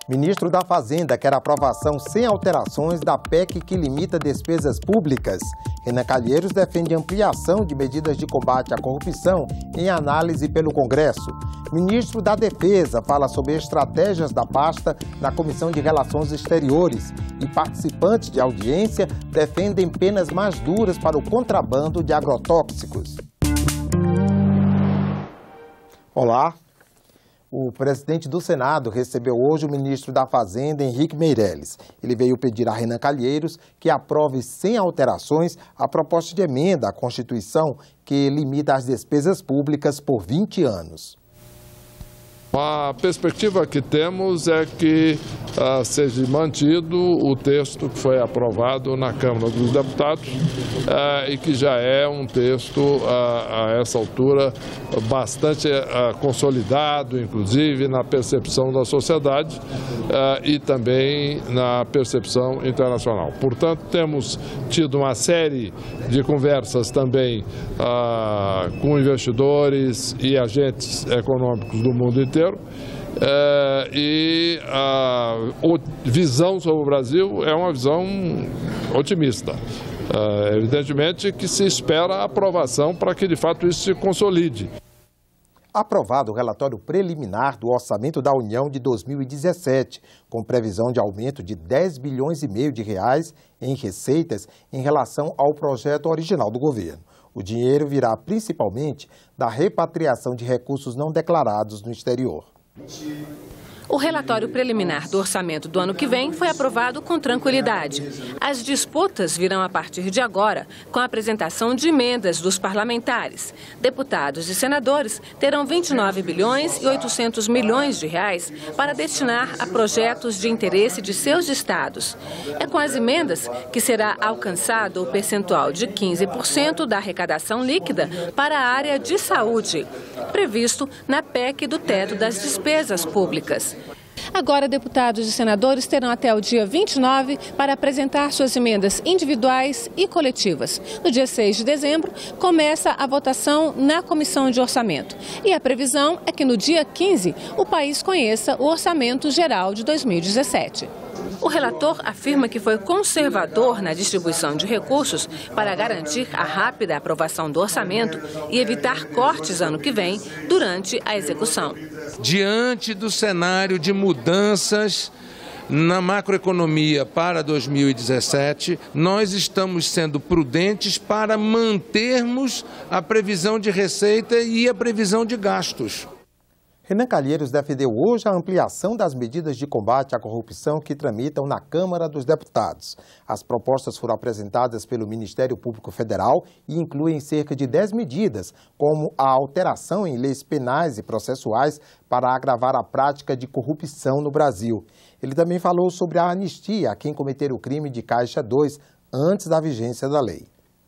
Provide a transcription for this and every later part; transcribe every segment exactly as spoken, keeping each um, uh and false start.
Ministro da Fazenda quer aprovação sem alterações da P E C que limita despesas públicas. Renan Calheiros defende ampliação de medidas de combate à corrupção em análise pelo Congresso. Ministro da Defesa fala sobre estratégias da pasta na Comissão de Relações Exteriores. E participantes de audiência defendem penas mais duras para o contrabando de agrotóxicos. Olá. O presidente do Senado recebeu hoje o ministro da Fazenda, Henrique Meirelles. Ele veio pedir a Renan Calheiros que aprove sem alterações a proposta de emenda à Constituição que limita as despesas públicas por vinte anos. A perspectiva que temos é que uh, seja mantido o texto que foi aprovado na Câmara dos Deputados uh, e que já é um texto, uh, a essa altura, bastante uh, consolidado, inclusive na percepção da sociedade uh, e também na percepção internacional. Portanto, temos tido uma série de conversas também uh, com investidores e agentes econômicos do mundo inteiro. É, e a visão sobre o Brasil é uma visão otimista. É, evidentemente que se espera a aprovação para que de fato isso se consolide. Aprovado o relatório preliminar do Orçamento da União de dois mil e dezessete, com previsão de aumento de dez bilhões e meio de reais em receitas em relação ao projeto original do governo. O dinheiro virá principalmente da repatriação de recursos não declarados no exterior. O relatório preliminar do orçamento do ano que vem foi aprovado com tranquilidade. As disputas virão a partir de agora, com a apresentação de emendas dos parlamentares. Deputados e senadores terão vinte e nove bilhões e oitocentos milhões de reais para destinar a projetos de interesse de seus estados. É com as emendas que será alcançado o percentual de quinze por cento da arrecadação líquida para a área de saúde, previsto na P E C do teto das despesas públicas. Agora, deputados e senadores terão até o dia vinte e nove para apresentar suas emendas individuais e coletivas. No dia seis de dezembro, começa a votação na Comissão de Orçamento. E a previsão é que no dia quinze, o país conheça o Orçamento Geral de dois mil e dezessete. O relator afirma que foi conservador na distribuição de recursos para garantir a rápida aprovação do orçamento e evitar cortes ano que vem durante a execução. Diante do cenário de mudanças na macroeconomia para dois mil e dezessete, nós estamos sendo prudentes para mantermos a previsão de receita e a previsão de gastos. Renan Calheiros defendeu hoje a ampliação das medidas de combate à corrupção que tramitam na Câmara dos Deputados. As propostas foram apresentadas pelo Ministério Público Federal e incluem cerca de dez medidas, como a alteração em leis penais e processuais para agravar a prática de corrupção no Brasil. Ele também falou sobre a anistia a quem cometer o crime de Caixa dois antes da vigência da lei.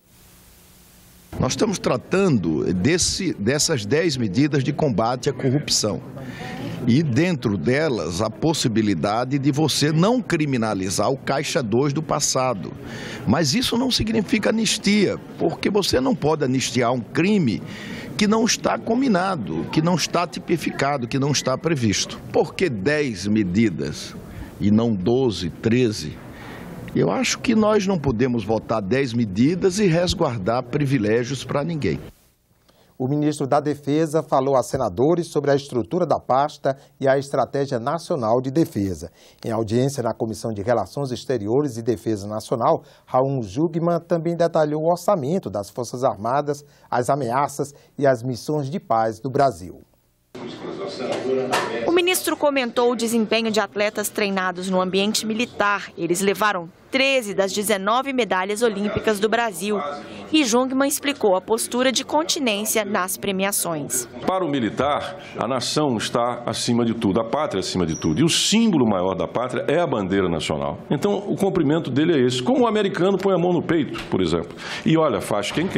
Nós estamos tratando desse, dessas dez medidas de combate à corrupção. E dentro delas, a possibilidade de você não criminalizar o Caixa dois do passado. Mas isso não significa anistia, porque você não pode anistiar um crime que não está combinado, que não está tipificado, que não está previsto. Por que dez medidas e não doze, treze? Eu acho que nós não podemos votar dez medidas e resguardar privilégios para ninguém. O ministro da Defesa falou a senadores sobre a estrutura da pasta e a Estratégia Nacional de Defesa. Em audiência na Comissão de Relações Exteriores e Defesa Nacional, Raul Jugman também detalhou o orçamento das Forças Armadas, as ameaças e as missões de paz do Brasil. O ministro comentou o desempenho de atletas treinados no ambiente militar. Eles levaram treze das dezenove medalhas olímpicas do Brasil. E Jungmann explicou a postura de continência nas premiações. Para o militar, a nação está acima de tudo, a pátria acima de tudo. E o símbolo maior da pátria é a bandeira nacional. Então, o cumprimento dele é esse. Como o americano põe a mão no peito, por exemplo. E olha, faz quem quer.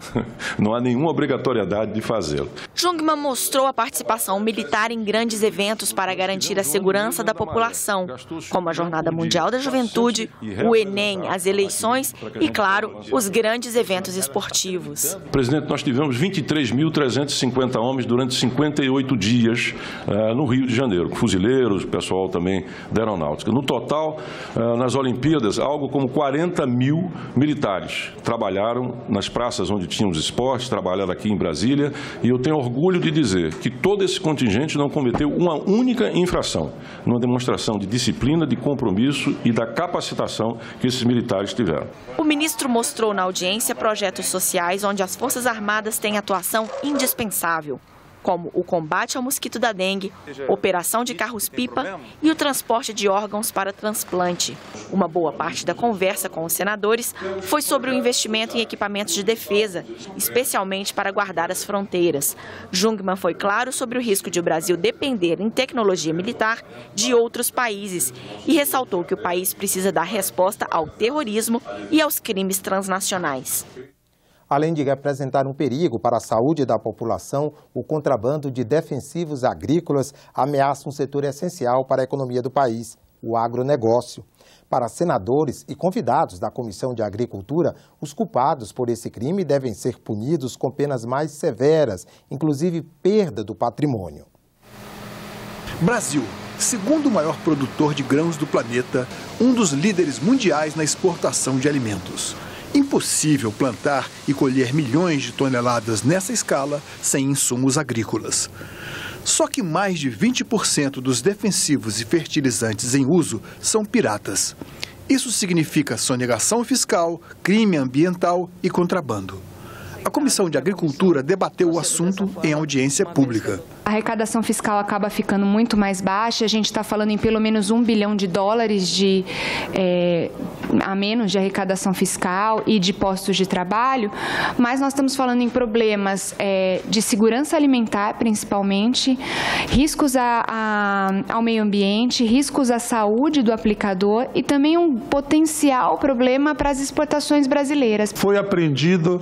Não há nenhuma obrigatoriedade de fazê-lo. Jungmann mostrou a participação militar em grandes eventos para garantir a segurança da população, como a Jornada Mundial da Juventude, o Enem, as eleições e, claro, os grandes eventos esportivos. Presidente, nós tivemos vinte e três mil trezentos e cinquenta homens durante cinquenta e oito dias uh, no Rio de Janeiro, fuzileiros, pessoal também da aeronáutica. No total, uh, nas Olimpíadas, algo como quarenta mil militares trabalharam nas praças onde tínhamos esportes, trabalharam aqui em Brasília, e eu tenho orgulho de dizer que todo esse contingente não cometeu uma única infração, numa demonstração de disciplina, de compromisso e da capacitação que esses militares tiveram. O ministro mostrou na audiência projetos sociais onde as Forças Armadas têm atuação indispensável, como o combate ao mosquito da dengue, operação de carros-pipa e o transporte de órgãos para transplante. Uma boa parte da conversa com os senadores foi sobre o investimento em equipamentos de defesa, especialmente para guardar as fronteiras. Jungmann foi claro sobre o risco de o Brasil depender em tecnologia militar de outros países e ressaltou que o país precisa dar resposta ao terrorismo e aos crimes transnacionais. Além de representar um perigo para a saúde da população, o contrabando de defensivos agrícolas ameaça um setor essencial para a economia do país, o agronegócio. Para senadores e convidados da Comissão de Agricultura, os culpados por esse crime devem ser punidos com penas mais severas, inclusive perda do patrimônio. Brasil, segundo maior produtor de grãos do planeta, um dos líderes mundiais na exportação de alimentos. Impossível plantar e colher milhões de toneladas nessa escala sem insumos agrícolas. Só que mais de vinte por cento dos defensivos e fertilizantes em uso são piratas. Isso significa sonegação fiscal, crime ambiental e contrabando. A Comissão de Agricultura debateu o assunto em audiência pública. A arrecadação fiscal acaba ficando muito mais baixa, a gente está falando em pelo menos um bilhão de dólares de, é, a menos de arrecadação fiscal e de postos de trabalho, mas nós estamos falando em problemas é, de segurança alimentar, principalmente, riscos a, a, ao meio ambiente, riscos à saúde do aplicador e também um potencial problema para as exportações brasileiras. Foi apreendido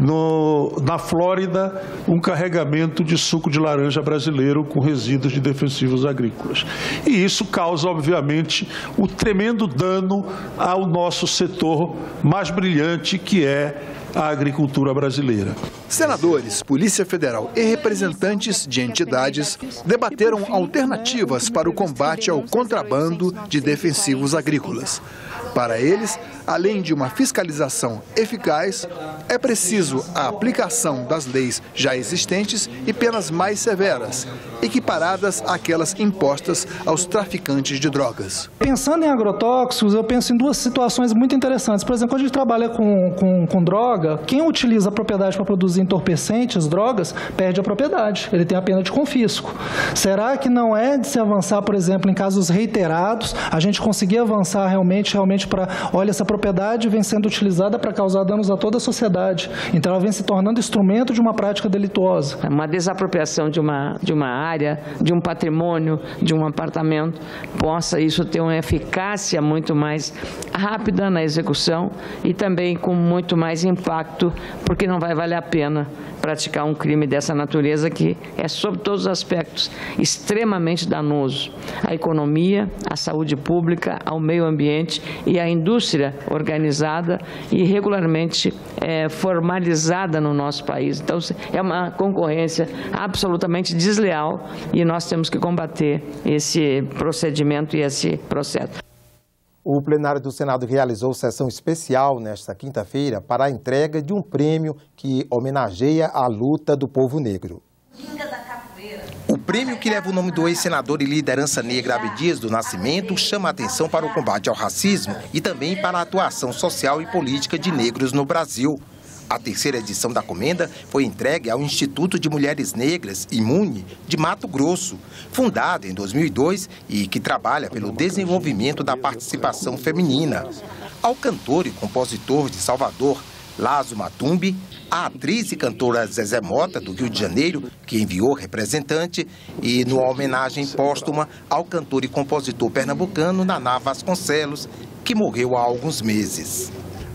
no, na Flórida um carregamento de suco de laranja brasileiro. brasileiro com resíduos de defensivos agrícolas. E isso causa, obviamente, o tremendo dano ao nosso setor mais brilhante, que é a agricultura brasileira. Senadores, Polícia Federal e representantes de entidades debateram alternativas para o combate ao contrabando de defensivos agrícolas. Para eles, além de uma fiscalização eficaz, é preciso a aplicação das leis já existentes e penas mais severas, equiparadas àquelas impostas aos traficantes de drogas. Pensando em agrotóxicos, eu penso em duas situações muito interessantes. Por exemplo, quando a gente trabalha com, com, com droga, quem utiliza a propriedade para produzir entorpecentes, drogas, perde a propriedade. Ele tem a pena de confisco. Será que não é de se avançar, por exemplo, em casos reiterados, a gente conseguir avançar realmente, realmente para, olha, essa propriedade vem sendo utilizada para causar danos a toda a sociedade. Então ela vem se tornando instrumento de uma prática delituosa. Uma desapropriação de uma, de uma área, de um patrimônio, de um apartamento, possa isso ter uma eficácia muito mais rápida na execução e também com muito mais impacto, porque não vai valer a pena praticar um crime dessa natureza que é, sob todos os aspectos, extremamente danoso à economia, à saúde pública, ao meio ambiente e à indústria organizada e regularmente é, formalizada no nosso país. Então, é uma concorrência absolutamente desleal e nós temos que combater esse procedimento e esse processo. O plenário do Senado realizou sessão especial nesta quinta-feira para a entrega de um prêmio que homenageia a luta do povo negro. O prêmio, que leva o nome do ex-senador e liderança negra Abdias do Nascimento, chama a atenção para o combate ao racismo e também para a atuação social e política de negros no Brasil. A terceira edição da comenda foi entregue ao Instituto de Mulheres Negras, IMUNE, de Mato Grosso, fundado em dois mil e dois e que trabalha pelo desenvolvimento da participação feminina. Ao cantor e compositor de Salvador, Lazo Matumbi, a atriz e cantora Zezé Mota, do Rio de Janeiro, que enviou representante, e numa homenagem póstuma ao cantor e compositor pernambucano Naná Vasconcelos, que morreu há alguns meses.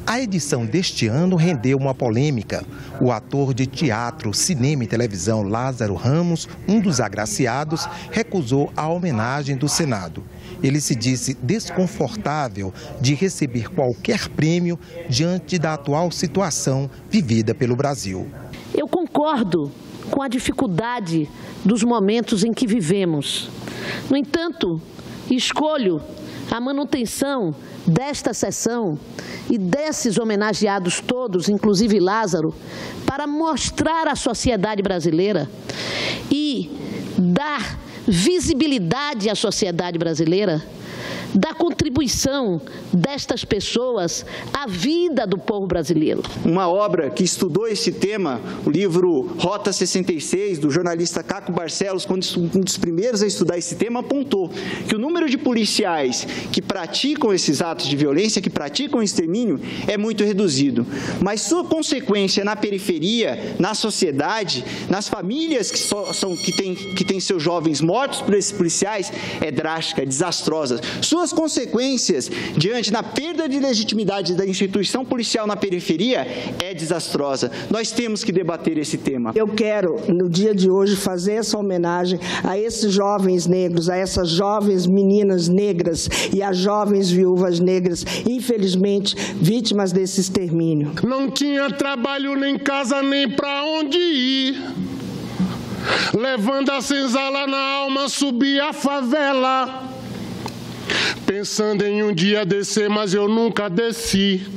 A edição deste ano rendeu uma polêmica. O ator de teatro, cinema e televisão Lázaro Ramos, um dos agraciados, recusou a homenagem do Senado. Ele se disse desconfortável de receber qualquer prêmio diante da atual situação vivida pelo Brasil. Eu concordo com a dificuldade dos momentos em que vivemos. No entanto, escolho a manutenção desta sessão e desses homenageados todos, inclusive Lázaro, para mostrar à sociedade brasileira e dar visibilidade à sociedade brasileira da contribuição destas pessoas à vida do povo brasileiro. Uma obra que estudou esse tema, o livro Rota sessenta e seis, do jornalista Caco Barcelos, quando um dos primeiros a estudar esse tema, apontou que o número de policiais que praticam esses atos de violência, que praticam extermínio, é muito reduzido. Mas sua consequência na periferia, na sociedade, nas famílias que, só, são, que, têm, que têm seus jovens mortos por esses policiais, é drástica, é desastrosa. Suas consequências diante da perda de legitimidade da instituição policial na periferia é desastrosa. Nós temos que debater esse tema. Eu quero, no dia de hoje, fazer essa homenagem a esses jovens negros, a essas jovens meninas negras e às jovens viúvas negras, infelizmente, vítimas desse extermínio. Não tinha trabalho, nem casa, nem pra onde ir. Levando a senzala na alma, subi a favela. Pensando em um dia descer, mas eu nunca desci.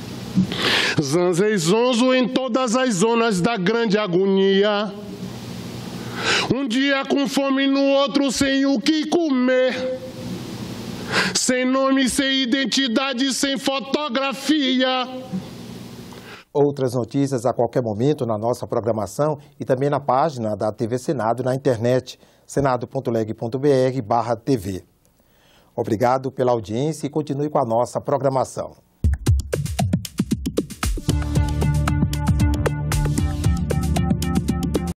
Zanzei zonzo em todas as zonas da grande agonia. Um dia com fome, no outro sem o que comer. Sem nome, sem identidade, sem fotografia. Outras notícias a qualquer momento na nossa programação e também na página da T V Senado na internet, senado ponto leg ponto br barra T V. Obrigado pela audiência e continue com a nossa programação.